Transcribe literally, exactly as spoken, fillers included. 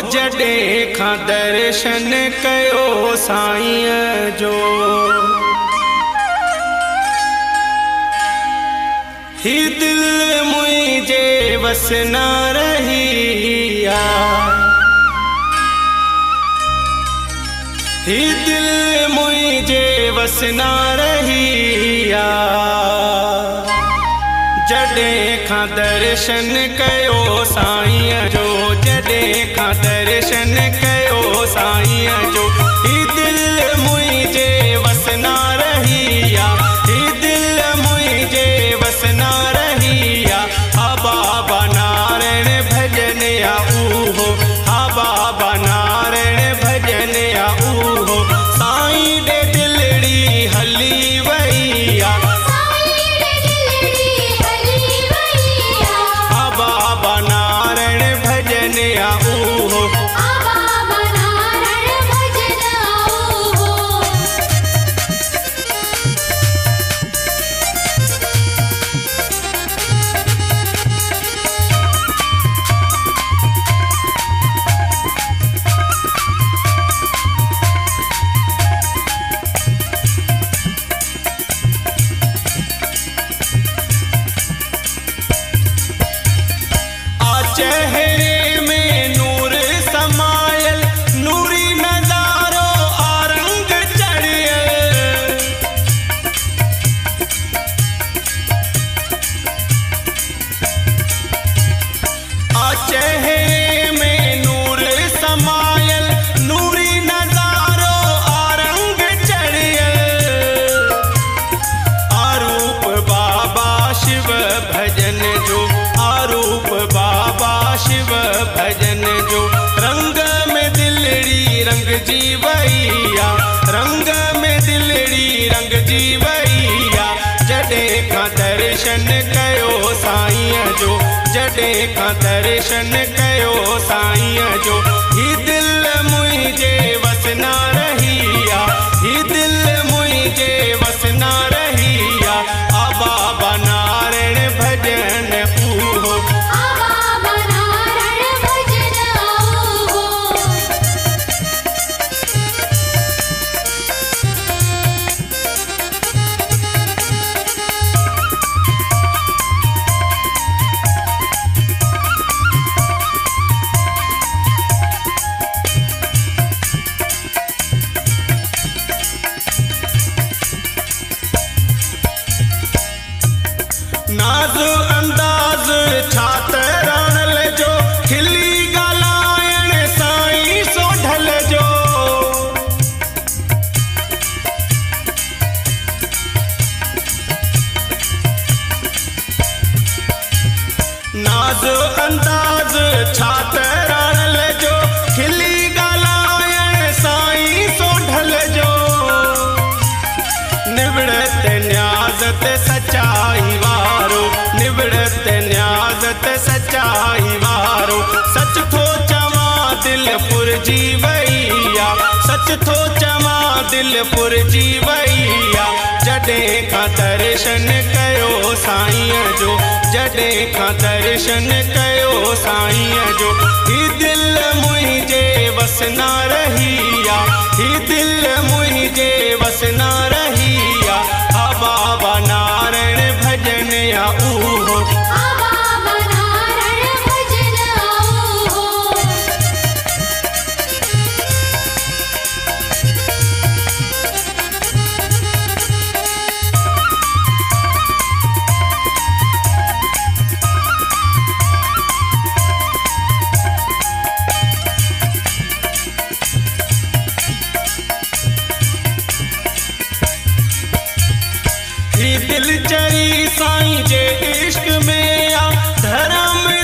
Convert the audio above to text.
जॾहिं खां दर्शन कयो साईं जो ही दिल मुझे बस न रही आ, ही दिल मुझे बस न रही आ। जॾहिं खां दर्शन कयो साईं जो, जॾहिं खां दर्शन कयो साईं जो, ही दिल मुझे बस न रही आ, ही दिल मुझे बस न रही आ। हा बाबा नारायण भजन आ ऊहो, हा बाबा नारायण भजन आ ऊहो, साईं दे दिलड़ी हली वई आ, हा बाबा नारायण भजन आ ऊहो। चेहरे में नूर समायल, नूरी नजारो आरंग चढ़ियल, आ चेहरे में नूर समायल, नूरी नजारो आरंग चढ़ियल, आरूप बाबा शिव भजन जो, आरूप बाबा शिव भजन जो, रंग में दिलड़ी रंग जीवैया, रंग में दिलड़ी रंग जीवैया। जॾहिं खां दर्शन कयो साईं जो, जॾहिं खां दर्शन कयो साईं जो, ही दिल मुझे बस न रही आ, ही दिल मुझे बस न रही आ। आ बाबा नारायण भजन ऊहो, नाज़ अंदाज छात रण जो, खिली ॻाल्हाइण साईं सोढल जो, नाज़ अंदाज छात रण जो, खिली ॻाल्हाइण साईं सोढल जो, निवड़त न्याज़त सचाई वारो, निवड़त न्याज़त सचाई वारो, सच थो चवां दिल पुरजी वैया, सच थो चवां दिल पुरजी वैया। जॾहिं खां दर्शन कयो साईं जो, जॾहिं खां दर्शन कयो साईं जो, ही दिल मुझे बस न रही आ, ही दिल मुझे बस न रही आ। हा बाबा नारायण भजन आ ऊहो, ही दिल चरी साईं जे इश्क में आ, धर्म